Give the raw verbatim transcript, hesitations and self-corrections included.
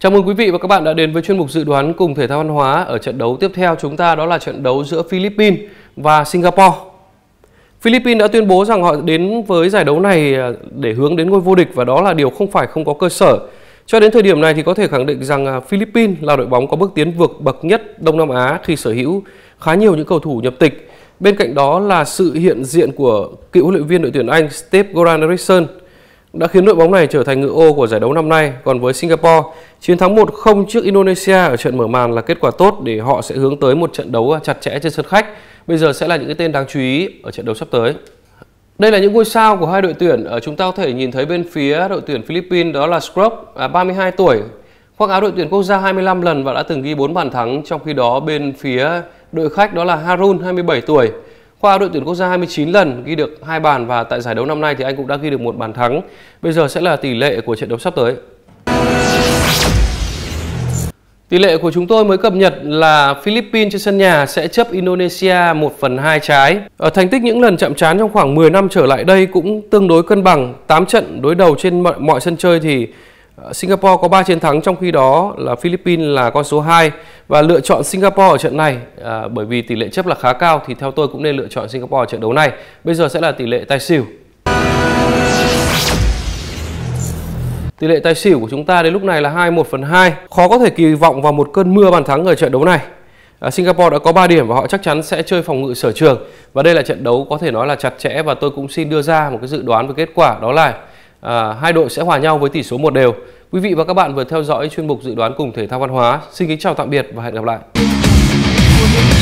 Chào mừng quý vị và các bạn đã đến với chuyên mục dự đoán cùng thể thao văn hóa. Ở trận đấu tiếp theo chúng ta đó là trận đấu giữa Philippines và Singapore. Philippines đã tuyên bố rằng họ đến với giải đấu này để hướng đến ngôi vô địch và đó là điều không phải không có cơ sở. Cho đến thời điểm này thì có thể khẳng định rằng Philippines là đội bóng có bước tiến vượt bậc nhất Đông Nam Á khi sở hữu khá nhiều những cầu thủ nhập tịch. Bên cạnh đó là sự hiện diện của cựu huấn luyện viên đội tuyển Anh Steve-Goran Eriksson đã khiến đội bóng này trở thành ngựa ô của giải đấu năm nay. Còn với Singapore, chiến thắng một không trước Indonesia ở trận mở màn là kết quả tốt để họ sẽ hướng tới một trận đấu chặt chẽ trên sân khách. Bây giờ sẽ là những cái tên đáng chú ý ở trận đấu sắp tới. Đây là những ngôi sao của hai đội tuyển. Chúng ta có thể nhìn thấy bên phía đội tuyển Philippines đó là Scrub, ba mươi hai tuổi, khoác áo đội tuyển quốc gia hai mươi lăm lần và đã từng ghi bốn bàn thắng. Trong khi đó bên phía đội khách đó là Harun, hai mươi bảy tuổi, khoác áo đội tuyển quốc gia hai mươi chín lần, ghi được hai bàn và tại giải đấu năm nay thì anh cũng đã ghi được một bàn thắng. Bây giờ sẽ là tỷ lệ của trận đấu sắp tới. Tỷ lệ của chúng tôi mới cập nhật là Philippines trên sân nhà sẽ chấp Indonesia một phần hai trái. Ở thành tích những lần chạm trán trong khoảng mười năm trở lại đây cũng tương đối cân bằng. tám trận đối đầu trên mọi, mọi sân chơi thì Singapore có ba chiến thắng, trong khi đó là Philippines là con số hai. Và lựa chọn Singapore ở trận này à, bởi vì tỷ lệ chấp là khá cao thì theo tôi cũng nên lựa chọn Singapore ở trận đấu này. Bây giờ sẽ là tỷ lệ tài xỉu. Tỷ lệ tài xỉu của chúng ta đến lúc này là hai một phần hai. Khó có thể kỳ vọng vào một cơn mưa bàn thắng ở trận đấu này. À, Singapore đã có ba điểm và họ chắc chắn sẽ chơi phòng ngự sở trường. Và đây là trận đấu có thể nói là chặt chẽ và tôi cũng xin đưa ra một cái dự đoán về kết quả, đó là à, hai đội sẽ hòa nhau với tỷ số một đều. Quý vị và các bạn vừa theo dõi chuyên mục dự đoán cùng thể thao văn hóa. Xin kính chào tạm biệt và hẹn gặp lại.